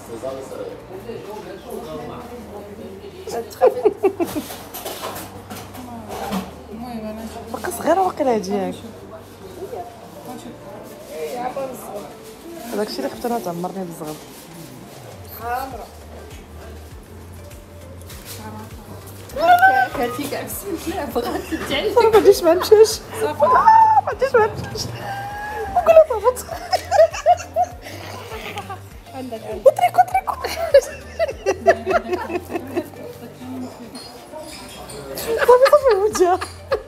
بقى صغيره واقيلا ديالك هذاك الشيء اللي خفت انا تعمرني بالزغب حمراء كاتي كاع بسم الله بغات تعلم ما غاديش ما نمشيش ما غاديش ما نمشيش وكلها طافت عندك وتريكو صافي وجهها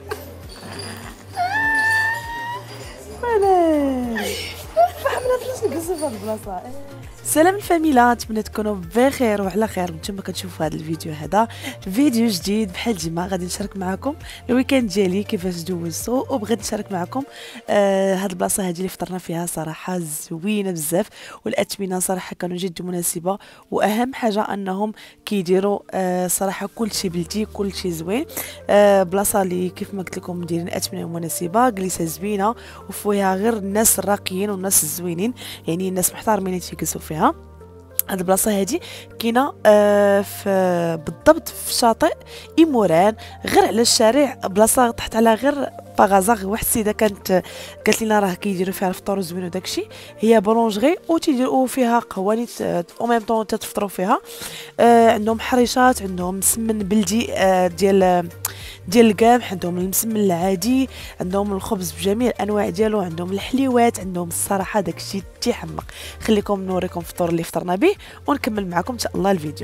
فهمنا فلوس نقصوا في هاد البلاصه. سلام الفاميلا، نتمنى تكونوا بخير وعلى خير نتوما كتشوفوا هذا الفيديو. هذا فيديو جديد بحال ديما غادي نشارك معكم الويكاند ديالي كيفاش دوزتو، وبغيت نشارك معكم هاد البلاصه هذه اللي فطرنا فيها صراحه زوينه بزاف، والاثمنه صراحه كانوا جد مناسبه، واهم حاجه انهم كيديروا صراحه كلشي بلدي كلشي زوين. بلاصه اللي كيف ما قلت لكم مديرين اثمنه مناسبه، جلسه زوينه وفيها غير الناس الراقيين والناس الزوينين، يعني الناس محترمين تيجلسوا فيها. هاد البلاصه هادي كاينه بالضبط في شاطئ ايموران، غير على الشارع، بلاصه تحت على غير باغازاغ. واحد السيده كانت قالت لنا راه كيديروا فيها الفطور زوين وداكشي، هي بولونجري وتيديروا فيها قهوه او ميم طون تتفطروا فيها. عندهم حريشات، عندهم مسمن بلدي ديال القمح، عندهم المسمن العادي، عندهم الخبز بجميع الانواع ديالو، عندهم الحليوات، عندهم الصراحه داكشي تيحمق. خليكم نوريكم الفطور اللي فطرنا به ونكمل معكم ان شاء الله الفيديو.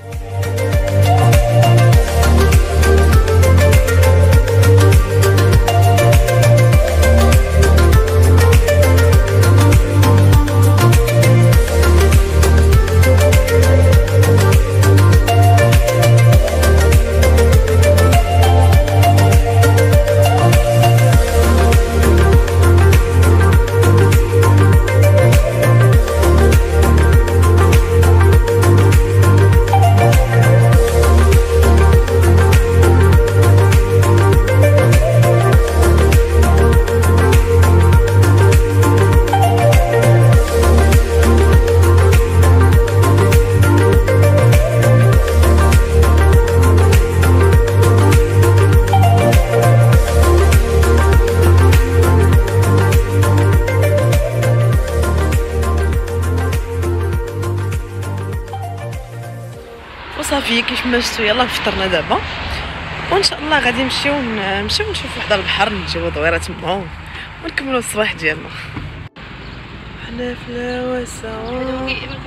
وصافي كيف ما شفتوا يلا فطرنا دابا، وان شاء الله غادي نمشيو نشوفوا حدا البحر، نجيو دويره تما ونكملوا الصباح ديالنا. حنا في الهواسه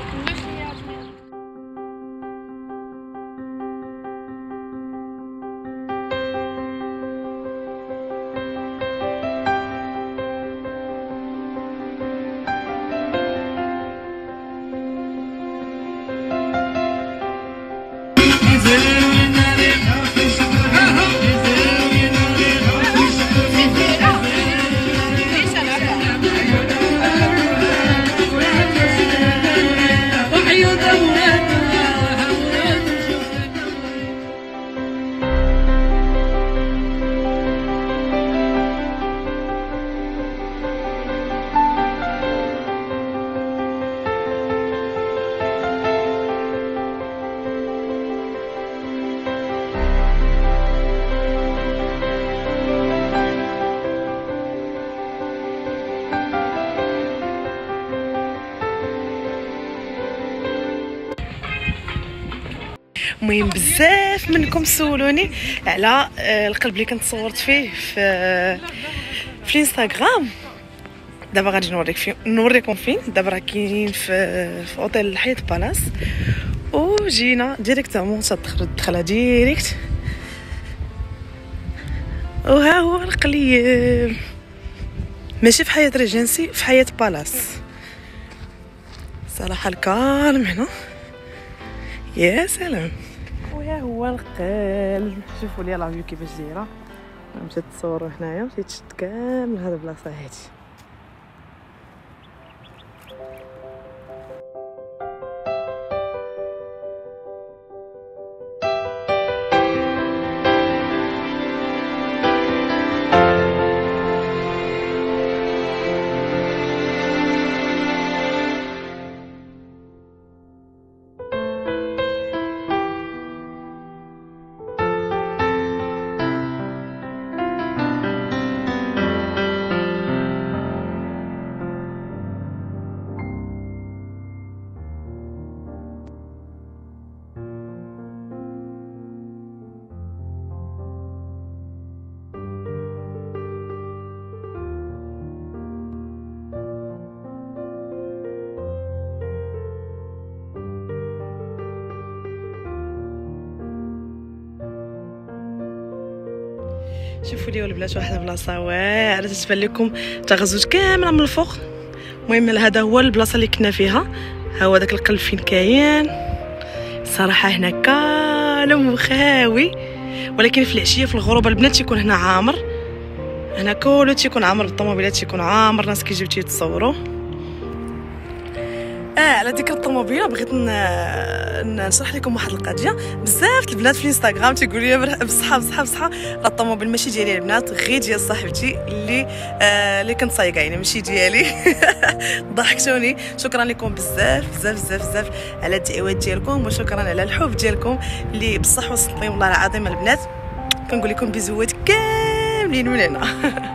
المهم بزاف منكم سولوني على القلب اللي كنت صورت فيه في الانستغرام. دابا غادي نوريكم فين. دابا راه كاينين في اوتيل الحيط بالاس، وجينا ديريكتومون تدخلها ديريكت، وها هو القليب ماشي في حياة ريجنسي، في حياة بالاس. صراحه الكالم هنا يا سلام. وها هو القلب، شوفوا لي لا فيو كيفاش دايره. مشات تصوروا هنايا، مشيت شفت كامل هاد البلاصه هادي. شوفوا لي البنات واحد البلاصه واعره تتبان لكم تغزوت كامله من الفوق. المهم هذا هو البلاصه اللي كنا فيها. ها هو داك القلب فين كاين. صراحه هنا كالم وخاوي، ولكن في العشيه في الغروب البنات تيكون هنا عامر. هنا كله تيكون عامر بالطوموبيلات، تيكون عامر ناس كيجيو تيتصوروا. على ذكر الطوموبيله بغيت نشرح لكم واحد القضيه. بزاف البنات في الانستغرام تيقولوا لي بصحه الطوموبيل ماشي ديالي البنات، غير ديال صاحبتي اللي كنت سايقه، يعني ماشي ديالي. ضحكتوني. شكرا لكم بزاف بزاف بزاف بزاف على الدعوات ديالكم، وشكرا على الحب ديالكم اللي بصح وصلتني والله العظيم البنات. كنقول لكم بيزوات كاملين من هنا.